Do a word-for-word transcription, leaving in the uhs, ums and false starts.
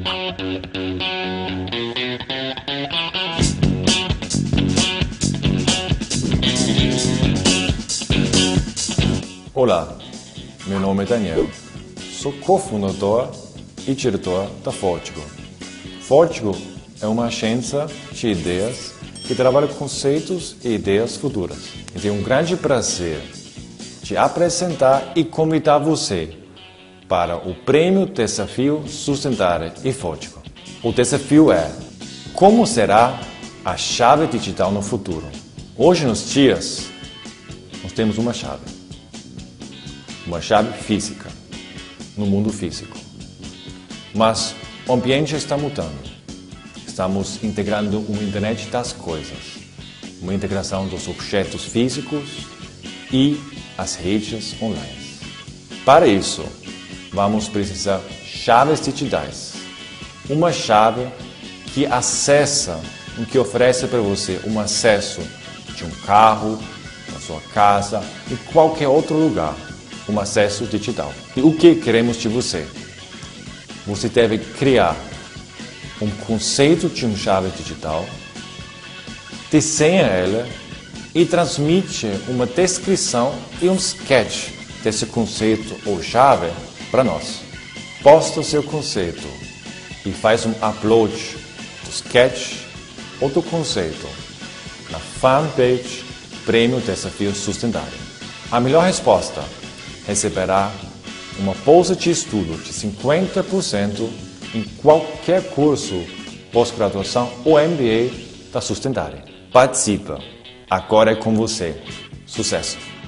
Olá, meu nome é Daniel. Sou cofundador e diretor da Fortigo. Fortigo é uma agência de ideias que trabalha com conceitos e ideias futuras. E tenho um grande prazer de apresentar e convidar você para o Prêmio Desafio Sustentável e Fortigo. O desafio é: como será a chave digital no futuro? Hoje nos dias, nós temos uma chave. Uma chave física, no mundo físico. Mas o ambiente está mudando. Estamos integrando uma internet das coisas, uma integração dos objetos físicos e as redes online. Para isso, vamos precisar de chaves digitais. Uma chave que acessa, que oferece para você um acesso de um carro, na sua casa e qualquer outro lugar. Um acesso digital. E o que queremos de você? Você deve criar um conceito de uma chave digital, desenha ela e transmite uma descrição e um sketch desse conceito ou chave para nós. Posta o seu conceito e faz um upload do sketch ou do conceito na fanpage Prêmio Desafio Sustentável. A melhor resposta receberá uma bolsa de estudo de cinquenta por cento em qualquer curso, pós-graduação ou M B A da Sustentável. Participa! Agora é com você. Sucesso!